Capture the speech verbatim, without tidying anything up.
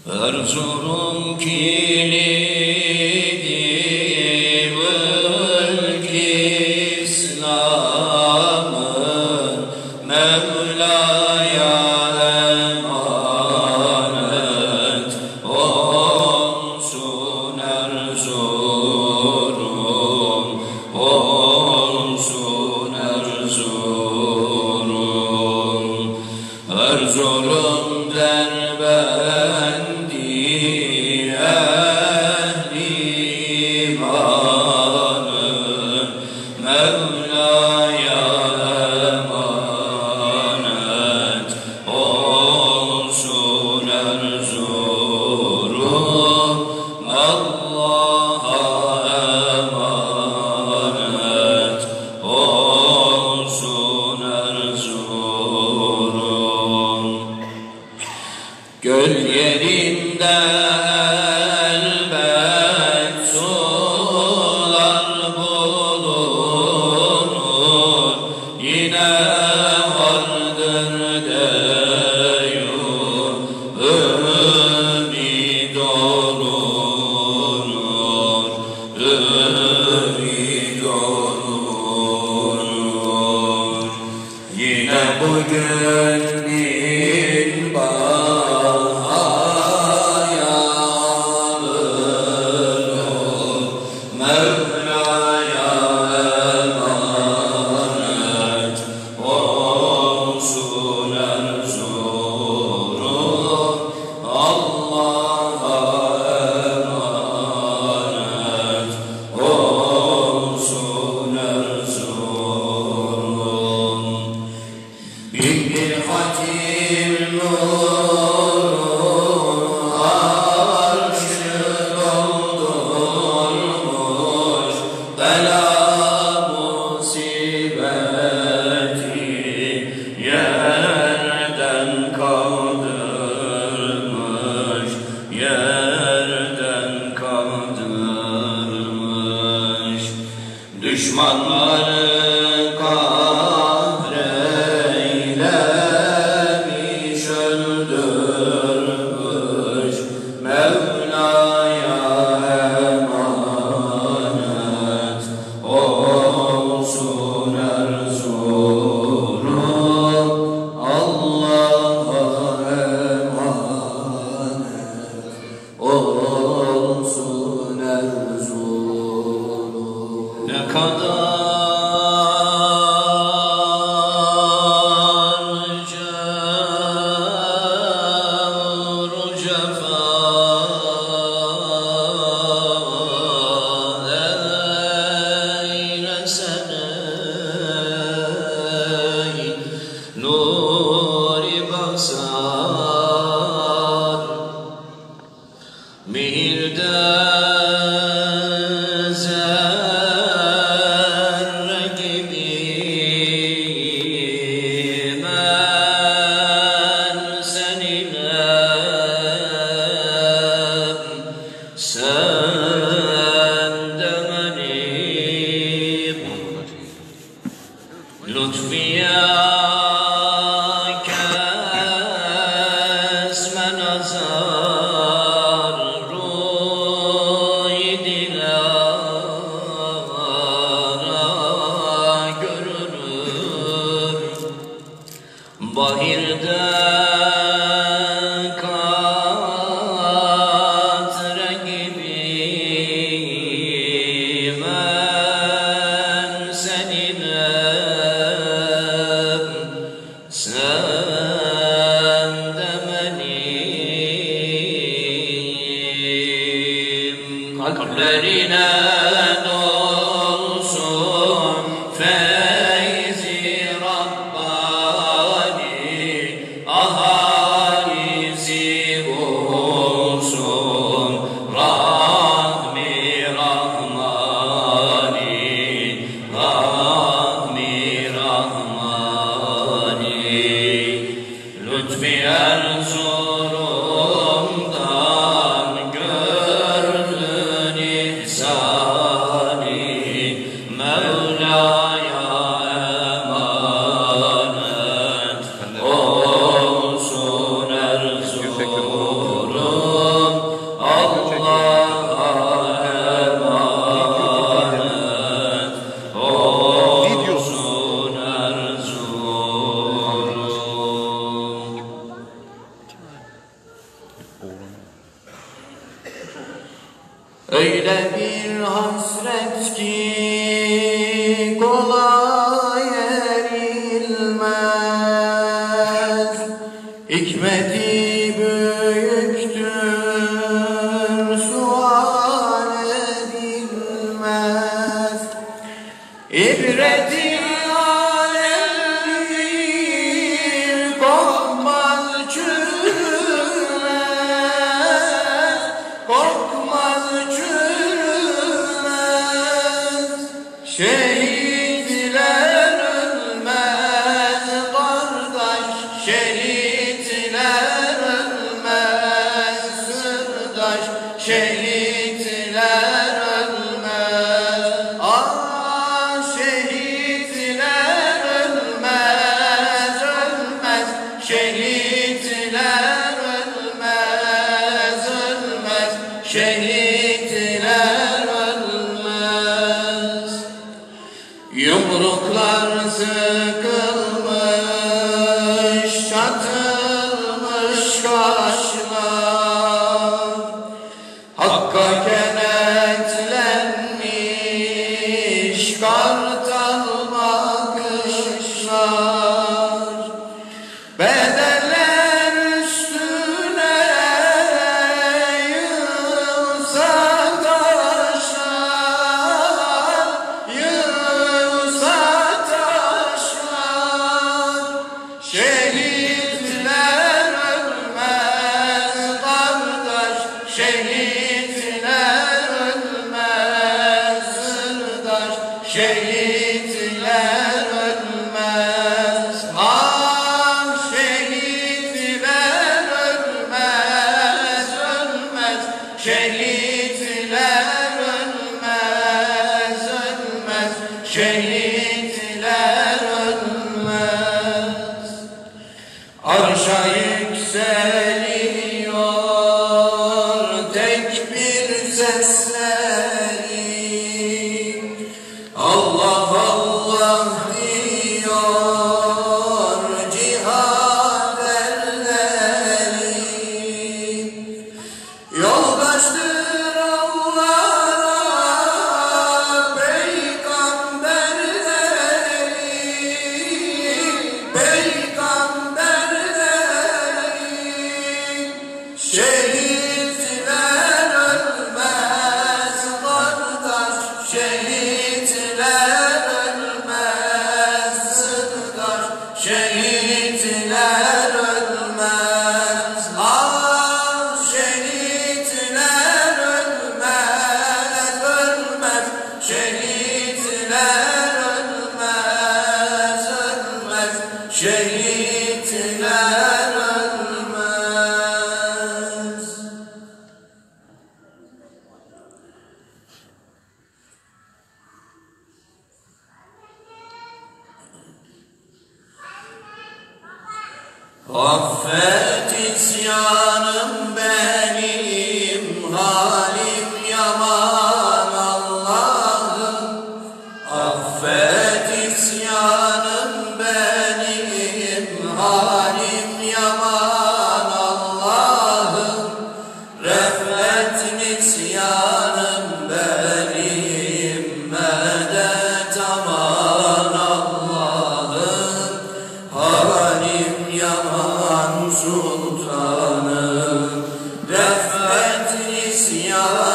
Erzurum kilidi mülk-i İslam'ın Mevla'ya emanet olsun Erzurum, olsun Erzurum. Erzurum Derbendi ehli imanın Mevla'ya emanet olsun Erzurum, Allah'a emanet olsun Erzurum. Göl yerinde elbet sular bulunur, yine vardır deyur ümid olunur, ümid olunur. Yine bugün Mevla'ya emanet olsun Erzurum, Allah'a emanet olsun Erzurum. Bin bir hatim nuru arşı doldurmuş, bela musibeti yerden kaldırmış, yerden kaldırmış. Düşmanları kahreylemiş, öldürmüş, Mevla'ya emanet olsun Erzurum, Allah'a emanet olsun Erzurum. Ne kadar cevru cefa nuri basar, mihirde zerre gibiyim ben seninle, sen de benim. Lütfiye kesme nazar, ruh-i dilara görünür. Bahirde katre gibiyim ben seninle, sen de benim. Kalplerine dolsun feyzi Rabbani, ahalisi olsun rahmi Rahmani, rahmi Rahmani. Lütfi Erzurum'dan gördün ihsan, Öyle bir hasret ki kolay erilmez, hikmeti büyüktür, sual edilmez. İbreti alemdir, korkmaz çürümez, korkmaz çürümez. Şehitler ölmez kardeş, şehitler ölmez sırdaş, şehitler ölmez. Ah şehitler ölmez, ölmez, şehitler ölmez, ölmez, şehitler ölmez. Yumruklar sıkılmış, çatılmış kaşlar, Hakk'a kenetlenmiş kartal bakışlar. Bedeller üstüne yığılsa taşlar, yığılsa taşlar. Şehitler ölmez kardeş, şehitler ölmez sırdaş, şehitler ölmez. Ah şehitler ölmez, ölmez, şehitler ölmez, ölmez, şehitler ölmez. Arşa yükseliyor tekbir sesleri, Allah Allah diyor cihad erleri. Yoldaştır Allah'a peygamberleri, peygamberleri. Şehitler ölmez kardeş, şehitler ölmez sırdaş, şehitler ölmez. Ah şehitler ölmez, ölmez, şehitler ölmez, ölmez, şehitler ölmez. Affet isyanım benim, halim yaman Allah'ım. Affet isyanım benim, halim yaman Allah'ım. Reflet nisyanım benim, medet aman Allah'ım. Halim yaman sultanım, reflet nisyanım